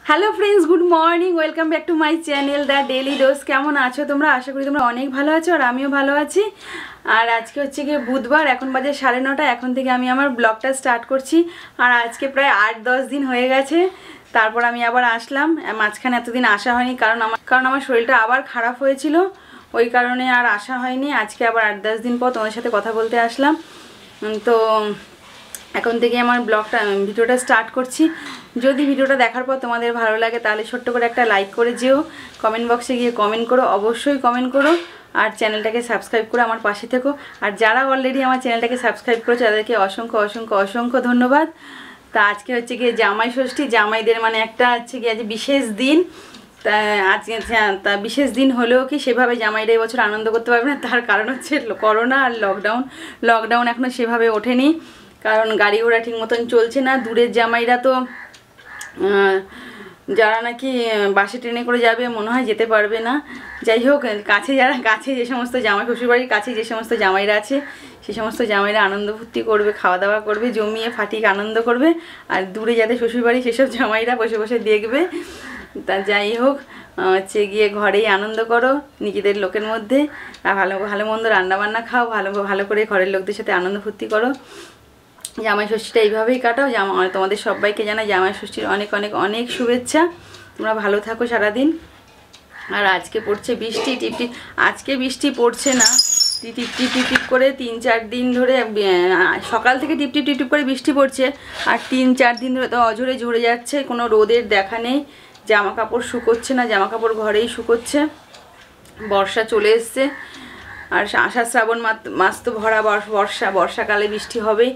Hello friends, good morning, welcome back to my channel the daily dose. কেমন আছো তোমরা? আশা করি তোমরা অনেক ভালো আছো আর আমিও ভালো আছি। আর আজকে হচ্ছে গিয়ে বুধবার, এখন বাজে 9:30। এখন থেকে আমি আমার ব্লগটা স্টার্ট করছি। আর আজকে প্রায় 8-10 দিন হয়ে গেছে, তারপর আমি আবার আসলাম। মাঝখানে এতদিন আসা হয়নি কারণ আমার শরীরটা আবার খারাপ হয়েছিল, ওই কারণে আর আসা হয়নি। আজকে আবার 8-10 দিন পর তোমাদের সাথে কথা বলতে আসলাম। তো এখন থেকে আমার ভিডিওটা স্টার্ট করছি। যদি ভিডিওটা দেখার পর তোমাদের ভালো লাগে তাহলে ছোট্ট করে একটা লাইক করে যেও, কমেন্ট বক্সে গিয়ে কমেন্ট করো, অবশ্যই কমেন্ট করো। আর চ্যানেলটাকে সাবস্ক্রাইব করে আমার পাশে থেকো। আর যারা অলরেডি আমার চ্যানেলটাকে সাবস্ক্রাইব করেছে তাদেরকে অসংখ্য অসংখ্য অসংখ্য ধন্যবাদ। তা আজকে হচ্ছে গিয়ে জামাই ষষ্ঠী, জামাইদের মানে একটা হচ্ছে গিয়ে আজ বিশেষ দিন। তা আজকে তা বিশেষ দিন হলেও কি সেভাবে জামাইরা এবছর আনন্দ করতে পারবে না, তার কারণ হচ্ছে করোনা আর লকডাউন এখনও সেভাবে ওঠেনি, কারণ গাড়ি ঘোড়া ঠিক মতন চলছে না। দূরের জামাইরা তো যারা নাকি বাসে ট্রেনে করে যাবে মনে হয় যেতে পারবে না। যাই হোক, কাছে যে সমস্ত জামাই, শ্বশুরবাড়ির কাছে যে সমস্ত জামাইরা আছে সে সমস্ত জামাইরা আনন্দ ফুর্তি করবে, খাওয়া দাওয়া করবে, জমিয়ে ফাটিয়ে আনন্দ করবে। আর দূরে যাদের শ্বশুরবাড়ি সেসব জামাইরা বসে বসে দেখবে। তা যাই হোক, হচ্ছে গিয়ে ঘরেই আনন্দ করো নিজেদের লোকের মধ্যে, আর ভালো মন্দ রান্নাবান্না খাও, ভালো করে ঘরের লোকদের সাথে আনন্দ ফুর্তি করো। জামাই ষষ্ঠীটা এইভাবেই কাটাও। তোমাদের সবাইকে জানাই জামাই ষষ্ঠীর অনেক অনেক অনেক শুভেচ্ছা। তোমরা ভালো থাকো সারাদিন। আর আজকে পড়ছে বৃষ্টি টিপটিপ। আজকে বৃষ্টি পড়ছে না, টিপ করে 3-4 দিন ধরে, সকাল থেকে টিপ করে বৃষ্টি পড়ছে। আর 3-4 দিন ধরে তো অঝরে ঝরে যাচ্ছে, কোনো রোদের দেখা নেই। জামা কাপড় শুকোচ্ছে না, জামা কাপড় ঘরেই শুকোচ্ছে। বর্ষা চলে এসছে, আর আষাঢ় শ্রাবণ মাস তো ভরা বর্ষাকালে বৃষ্টি হবেই।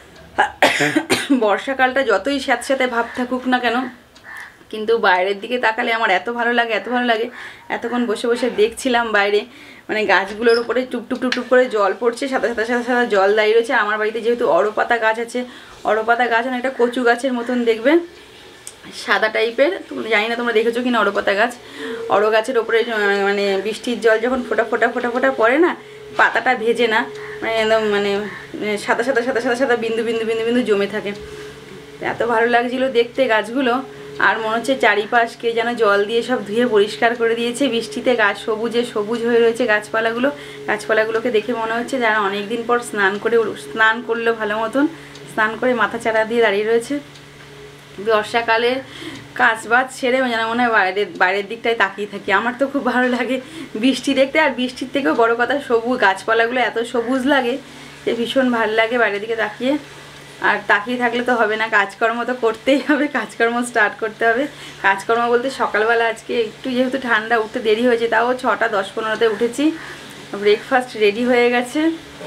বর্ষাকালটা যতই স্যাঁতস্যাঁতে ভাব থাকুক না কেন, কিন্তু বাইরের দিকে তাকালে আমার এত ভালো লাগে। এতক্ষণ বসে বসে দেখছিলাম বাইরে, মানে গাছগুলোর উপরে টুপ করে জল পড়ছে, সাদা জল দাঁড়িয়ে রয়েছে। আমার বাড়িতে যেহেতু অড়পাতা গাছ আছে, অড়পাতা গাছ অনেকটা কচু গাছের মতন দেখবে, সাদা টাইপের। তোমরা জানি না তোমরা দেখেছো কিনা অড়পাতা গাছ। অড় গাছের ওপরে মানে বৃষ্টির জল যখন ফোটা পড়ে না, পাতাটা ভেজে না, মানে একদম মানে সাদা বিন্দু জমে থাকে। এত ভালো লাগছিল দেখতে গাছগুলো। আর মনে হচ্ছে চারিপাশকে যেন জল দিয়ে সব ধুয়ে পরিষ্কার করে দিয়েছে বৃষ্টিতে। গাছ সবুজ হয়ে রয়েছে গাছপালাগুলোকে দেখে মনে হচ্ছে যারা অনেকদিন পর স্নান করলো ভালো মতন, স্নান করে মাথা চারা দিয়ে দাঁড়িয়ে রয়েছে। বর্ষাকালে কাজবাজ ছেড়ে যেন মনে হয় বাইরের দিকটায় তাকিয়ে থাকি। আমার তো খুব ভালো লাগে বৃষ্টি দেখতে। আর বৃষ্টির থেকেও বড় কথা, গাছপালাগুলো এত সবুজ লাগে যে ভীষণ ভালো লাগে বাইরের দিকে তাকিয়ে। আর তাকিয়ে থাকলে তো হবে না, কাজকর্ম তো করতেই হবে, কাজকর্ম স্টার্ট করতে হবে। কাজকর্ম বলতে সকালবেলা আজকে একটু যেহেতু ঠান্ডা, উঠতে দেরি হয়েছে, তাও 6:10-15 উঠেছি। ব্রেকফাস্ট রেডি হয়ে গেছে।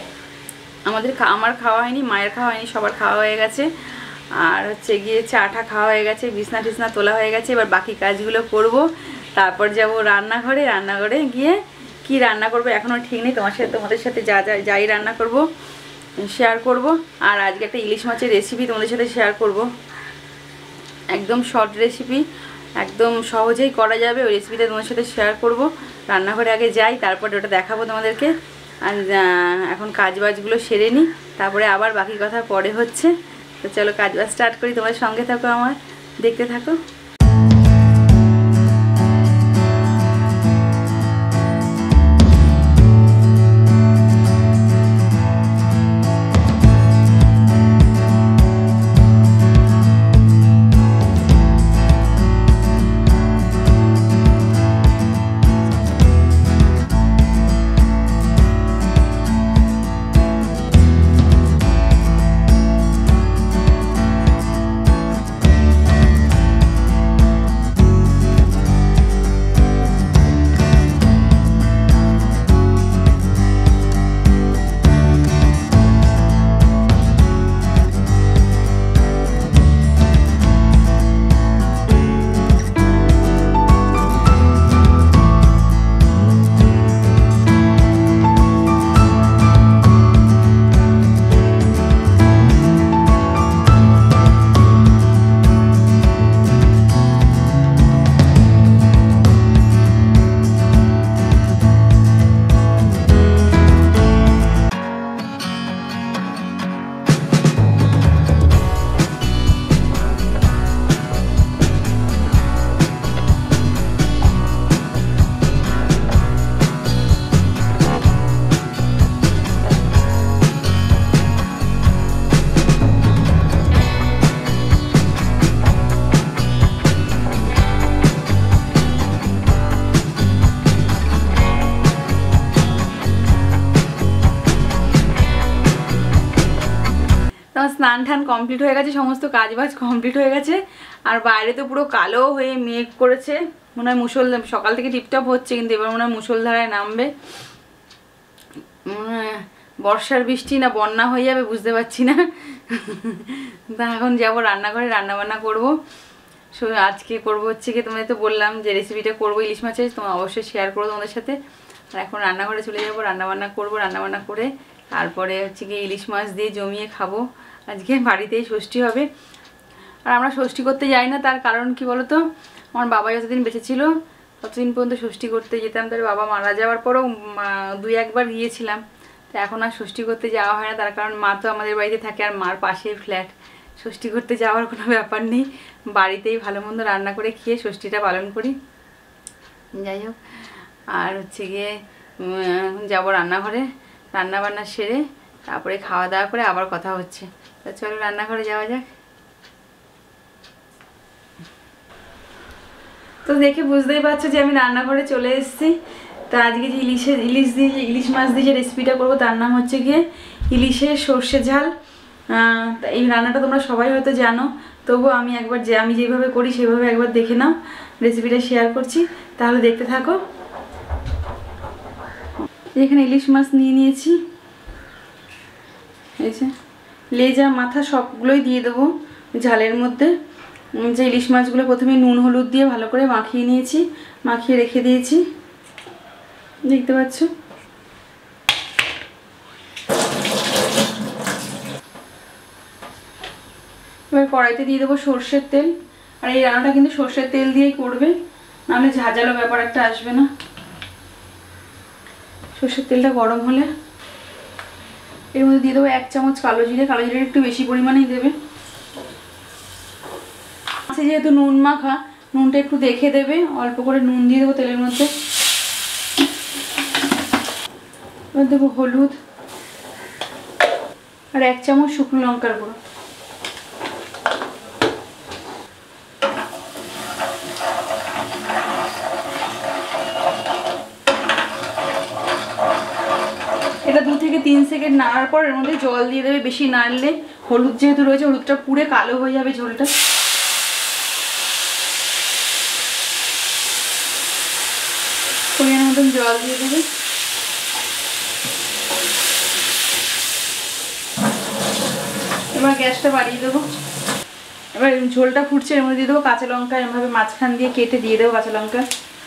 আমার খাওয়া হয়নি, মায়ের খাওয়া হয়নি, সবার খাওয়া হয়ে গেছে। আর হচ্ছে গিয়ে চাটা খাওয়া হয়ে গেছে, বিছনা তোলা হয়ে গেছে। এবার বাকি কাজগুলো করব, তারপর যাব রান্নাঘরে গিয়ে কি রান্না করব এখনও ঠিক নেই। তোমাদের সাথে যাই রান্না করব শেয়ার করব। আর আজকে একটা ইলিশ মাছের রেসিপি তোমাদের সাথে শেয়ার করব, একদম শর্ট রেসিপি, একদম সহজেই করা যাবে। ওই রেসিপিটা তোমাদের সাথে শেয়ার করব। রান্নাঘরে আগে যাই, তারপরে ওটা দেখাবো তোমাদেরকে। আর এখন কাজবাজগুলো সেরে নিই, তারপরে আবার বাকি কথা পরে হচ্ছে। তো চলো কাজবাজ স্টার্ট করি, তোমার সঙ্গে থাকো, আমার দেখতে থাকো। স্নান টান কমপ্লিট হয়ে গেছে, সমস্ত কাজ বাজ কমপ্লিট হয়ে গেছে। আর বাইরে তো পুরো কালো হয়ে মেঘ করেছে, মনে হয় সকাল থেকে টিপটপ হচ্ছে, কিন্তু এবার মনে হয় মুষলধারায় নামবে। বর্ষার বৃষ্টি না বন্যা হয়ে যাবে বুঝতে পারছি না। তা এখন যাবো রান্নাঘরে, রান্নাবান্না করবো। আজকে করবো হচ্ছে কি, তোমাদের তো বললাম যে রেসিপিটা করবো ইলিশ মাছের, তোমরা অবশ্যই শেয়ার করো তোমাদের সাথে। আর এখন রান্নাঘরে চলে যাবো, রান্নাবান্না করবো, রান্নাবান্না করে তারপরে হচ্ছে কি ইলিশ মাছ দিয়ে জমিয়ে খাবো। আজকে বাড়িতেই ষষ্ঠী হবে। আর আমরা ষষ্ঠী করতে যাই না, তার কারণ কি বলো তো, আমার বাবা যতদিন বেঁচে ছিল ততদিন পর্যন্ত ষষ্ঠী করতে যেতাম। তার বাবা মারা যাওয়ার পরেও 2-1বার গিয়েছিলাম। তো এখন আর ষষ্ঠী করতে যাওয়া হয় না, তার কারণ মা তো আমাদের বাড়িতে থাকে আর মার পাশেই ফ্ল্যাট। ষষ্ঠী করতে যাওয়ার কোনো ব্যাপার নেই, বাড়িতেই ভালো মন্দ রান্না করে খেয়ে ষষ্ঠীটা পালন করি। যাই হোক, আর হচ্ছে গিয়ে যাবো রান্নাঘরে, রান্নাবান্না সেরে তারপরে খাওয়া দাওয়া করে আবার কথা হচ্ছে। তা চলো রান্নাঘরে যাওয়া যাক। তো দেখে বুঝতেই পারছো যে আমি রান্নাঘরে চলে এসেছি। তা আজকে যে ইলিশ মাছ দিয়ে যে রেসিপিটা করবো তার নাম হচ্ছে গিয়ে ইলিশের সর্ষে ঝাল। এই রান্নাটা তোমরা সবাই হয়তো জানো, তবুও আমি আমি যেভাবে করি সেভাবে একবার দেখে নাও। রেসিপিটা শেয়ার করছি, তাহলে দেখতে থাকো। এখানে ইলিশ মাছ নিয়ে নিয়েছি, এই যে লেজা মাথা সবগুলোই দিয়ে দেবো ঝালের মধ্যে। যে ইলিশ মাছগুলো প্রথমে নুন হলুদ দিয়ে ভালো করে মাখিয়ে নিয়েছি, মাখিয়ে রেখে দিয়েছি, দেখতে পাচ্ছ। এবার কড়াইতে দিয়ে দেবো সর্ষের তেল। আর এই রান্নাটা কিন্তু সর্ষের তেল দিয়েই করবে, নাহলে ঝাঁঝালো ব্যাপার একটা আসবে না। সর্ষের তেলটা গরম হলে এর মধ্যে দিয়ে দেবো 1 চামচ কালো জিরে। কালো জিরে একটু বেশি পরিমাণেই দেবে, মাছে যেহেতু নুন মাখা, নুনটা একটু দেখে দেবে। অল্প করে নুন দিয়ে দেবো তেলের মধ্যে। এবার দেবো হলুদ আর 1 চামচ শুকনো লঙ্কার গুঁড়ো। এটা 2 থেকে 3 সেকেন্ড নাড়ার পর এর মধ্যে জল দিয়ে দেবে। বেশি নাড়লে হলুদ যেহেতু রয়েছে, হলুদটা পুড়ে কালো হয়ে যাবে ঝোলটা। পরিমাণ মতন জল দিয়ে দেবে। এবার গ্যাসটা বাড়িয়ে দেবো। এবার ঝোলটা ফুটছে, এর মধ্যে দিয়ে দেবো কাঁচা লঙ্কা। এভাবে মাঝখান দিয়ে কেটে দিয়ে দেবো কাঁচা লঙ্কা।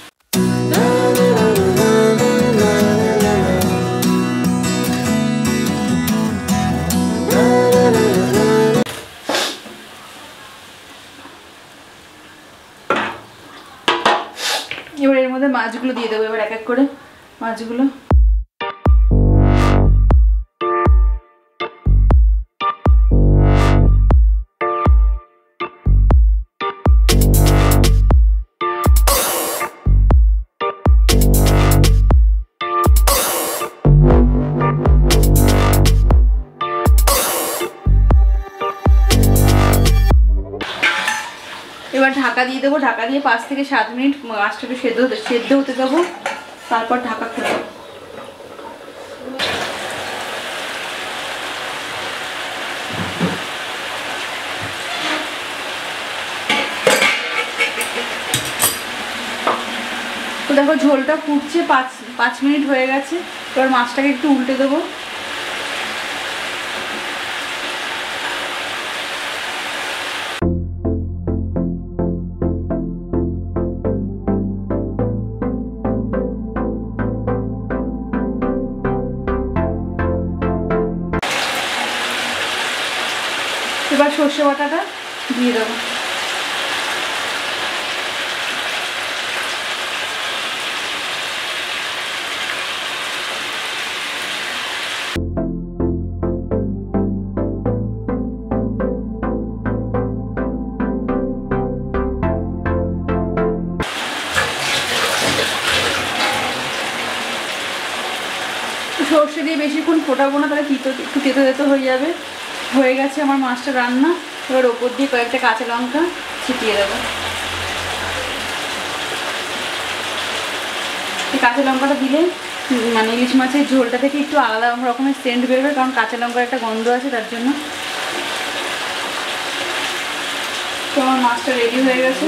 এবার এর মধ্যে মাছগুলো দিয়ে দেবো, এবার এক এক করে মাছগুলো। এবার ঢাকা দিয়ে দেবো, ঢাকা দিয়ে 5 থেকে 7 মিনিট মাছটা একটু সেদ্ধ হতে দেবো, তারপর ঢাকা খুলবো। তো দেখো ঝোলটা ফুটছে, 5 মিনিট হয়ে গেছে। এবার মাছটাকে একটু উল্টে দেবো। এবার সর্ষে বাটাটা দিয়ে দেবো। সর্ষে দিয়ে বেশিক্ষণ ফোটাবো না, তাহলে একটু তেতো হয়ে যাবে। হয়ে গেছে আমার মাছটা রান্না। এবার ওপর দিয়ে কয়েকটা কাঁচা লঙ্কা ছিটিয়ে দেবো। এই কাঁচা লঙ্কাটা দিলে মানে ইলিশ মাছের ঝোলটা থেকে একটু আলাদা রকমের সেন্ট বেরোবে, কারণ কাঁচা লঙ্কার একটা গন্ধ আছে তার জন্য। তো আমার মাছটা রেডি হয়ে গেছে।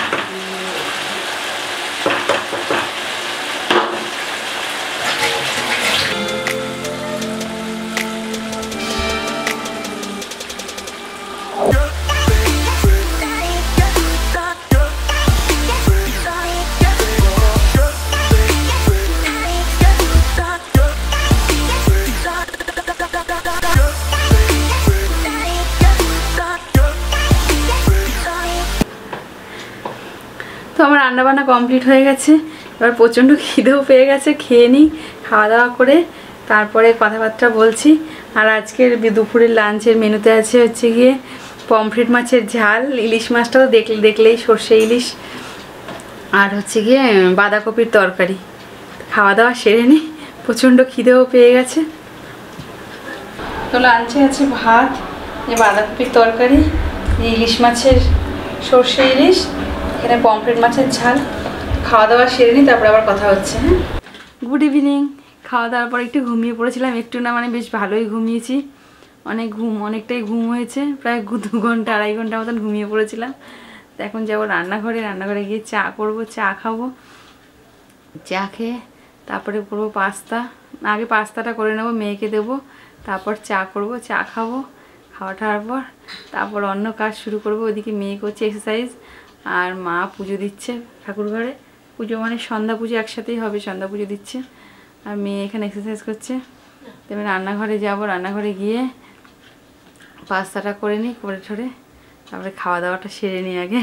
তো আমার রান্নাবান্না কমপ্লিট হয়ে গেছে, এবার প্রচণ্ড খিদেও পেয়ে গেছে, খেয়ে নিই, খাওয়া দাওয়া করে তারপরে কথাবার্তা বলছি। আর আজকের দুপুরের লাঞ্চের মেনুতে আছে হচ্ছে গিয়ে পমফ্রেট মাছের ঝাল, ইলিশ মাছটাও দেখলেই সর্ষে ইলিশ, আর হচ্ছে গিয়ে বাঁধাকপির তরকারি। খাওয়া দাওয়া সেরে নিই, প্রচণ্ড খিদেও পেয়ে গেছে। তো লাঞ্চে আছে ভাত, বাঁধাকপির তরকারি, ইলিশ মাছের সর্ষে ইলিশ, এখানে পমফ্রেট মাছের ঝাল। খাওয়া দাওয়া সেরে নিই, তারপরে আবার কথা হচ্ছে। হ্যাঁ, গুড ইভিনিং। খাওয়া দাওয়ার পর একটু ঘুমিয়ে পড়েছিলাম, একটু না মানে বেশ ভালোই ঘুমিয়েছি, অনেকটাই ঘুম হয়েছে, প্রায় 2 ঘন্টা 2.5 ঘন্টা মতন ঘুমিয়ে পড়েছিলাম। তো এখন যাবো রান্নাঘরে গিয়ে চা করবো, চা খাবো, চা খেয়ে তারপরে করবো পাস্তা। আগে পাস্তাটা করে নেবো, মেয়েকে দেবো, তারপর চা করবো, চা খাবো, খাওয়া খাওয়ার পর তারপর অন্য কাজ শুরু করবো। ওইদিকে মেয়ে করছে এক্সারসাইজ, আর মা পুজো দিচ্ছে ঠাকুর ঘরে। পুজো মানে সন্ধ্যা পুজো একসাথেই হবে, সন্ধ্যা পুজো দিচ্ছে, আর মেয়ে এখানে এক্সারসাইজ করছে। তো আমি রান্নাঘরে যাবো, রান্নাঘরে গিয়ে পাস্তাটা করে নিই, করে ঠরে তারপরে খাওয়া দাওয়াটা সেরে নিই আগে।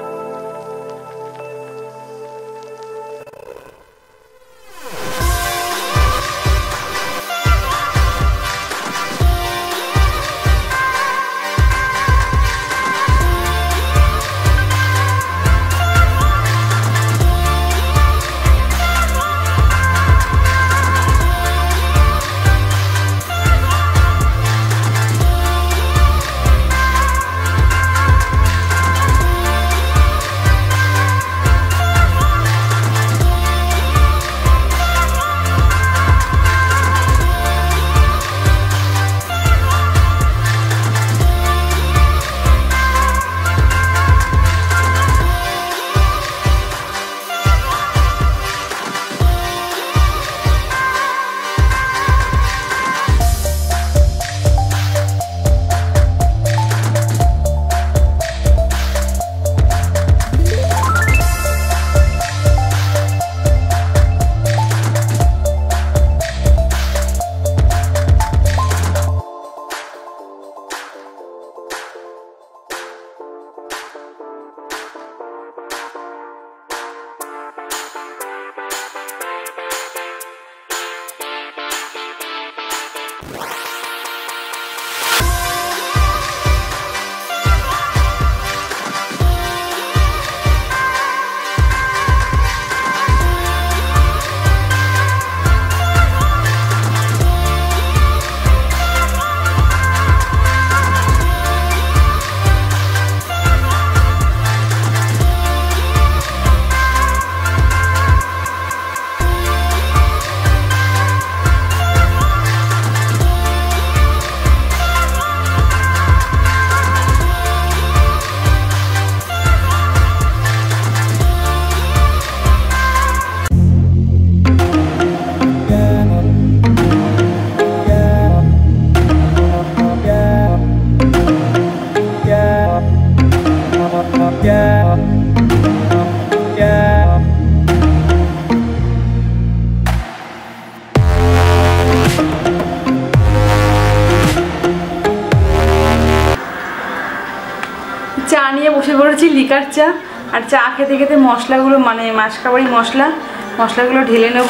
চা নিয়ে বসে পড়েছি, লিকার চা। আর চা খেতে খেতে মশলাগুলো মানে মাসকাবাড়ি মশলাগুলো ঢেলে নেব,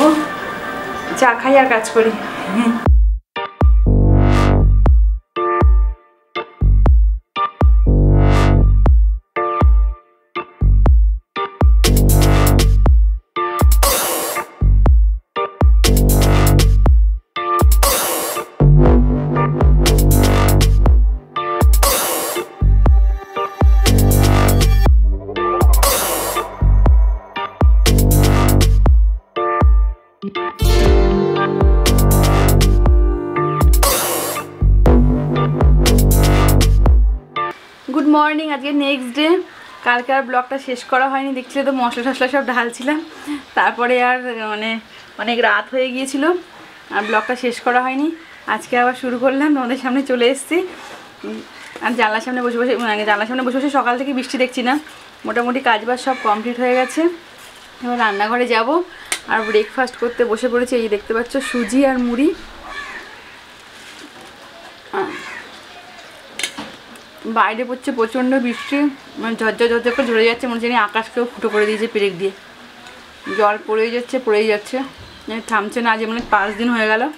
চা খাই আর কাজ করি। Good morning. আজকে নেক্সট ডে, কালকে আর ব্লগটা শেষ করা হয়নি, দেখছিলে তো মশলা টশলা সব ঢালছিলাম, তারপরে আর মানে অনেক রাত হয়ে গিয়েছিল আর ব্লগটা শেষ করা হয়নি। আজকে আবার শুরু করলাম, তোমাদের সামনে চলে এসেছি। আর জানলার সামনে বসে বসে মানে জানলার সামনে বসে বসে সকাল থেকে বৃষ্টি দেখছি না, মোটামুটি কাজবাজ সব কমপ্লিট হয়ে গেছে। এবার রান্নাঘরে যাব আর ব্রেকফাস্ট করতে বসে পড়েছি। এই দেখতে পাচ্ছ সুজি আর মুড়ি। বাইরে পড়ছে প্রচণ্ড বৃষ্টি, মানে ঝরঝর ঝরঝর করে ঝরে যাচ্ছে, মনে হচ্ছে আকাশকেও ফুটো করে দিয়েছে পেরেক দিয়ে, জল পড়েই যাচ্ছে থামছে না। আজ মানে 5 দিন হয়ে গেল।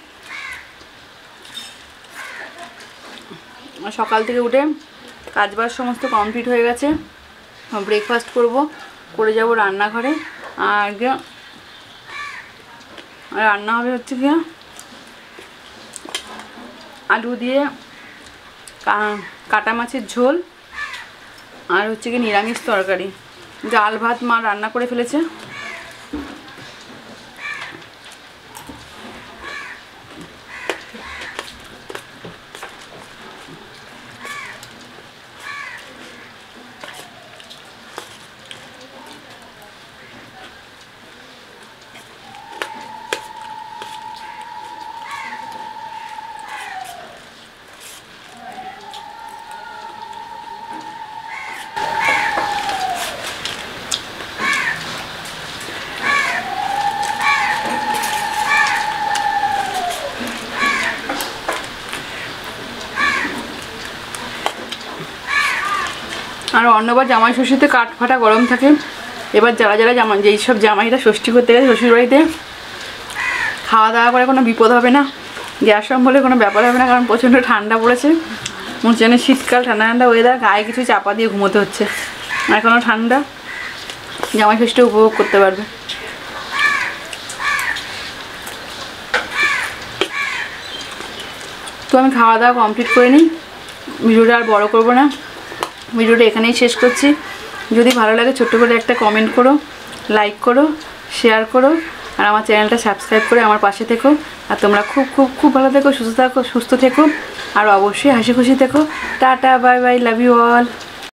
সকাল থেকে উঠে কাজবাজ সমস্ত কমপ্লিট হয়ে গেছে, ব্রেকফাস্ট করে যাব রান্নাঘরে। আর রান্না হবে হচ্ছে কি আলু দিয়ে কাটা মাছের ঝোল আর হচ্ছে কি নিরামিষ তরকারি। ডাল ভাত মা রান্না করে ফেলেছে। আর অন্যবার জামাই ষষ্ঠীতে কাঠ ফাটা গরম থাকে, এবার যারা যেই সব জামাইরা ষষ্ঠী করতে গেছে শ্বশুরবাড়িতে, খাওয়া দাওয়া করে কোনো বিপদ হবে না, গ্যাস অম্বলের কোনো ব্যাপার হবে না, কারণ প্রচণ্ড ঠান্ডা পড়েছে। মনে হচ্ছে শীতকাল ঠান্ডা ঠান্ডা ওয়েদার, গায়ে কিছু চাপা দিয়ে ঘুমোতে হচ্ছে। এখনও ঠান্ডা, জামাই ষষ্ঠী উপভোগ করতে পারবে। তো আমি খাওয়া দাওয়া কমপ্লিট করে নিই, ভিডিওটা আর বড় করবো না, ভিডিওটা এখানেই শেষ করছি। যদি ভালো লাগে ছোট্ট করে একটা কমেন্ট করো, লাইক করো, শেয়ার করো, আর আমার চ্যানেলটা সাবস্ক্রাইব করে আমার পাশে থেকো। আর তোমরা খুব খুব খুব ভালো থেকো, সুস্থ থেকো, আর অবশ্যই হাসি খুশি থেকো। Tata, bye bye, love you all.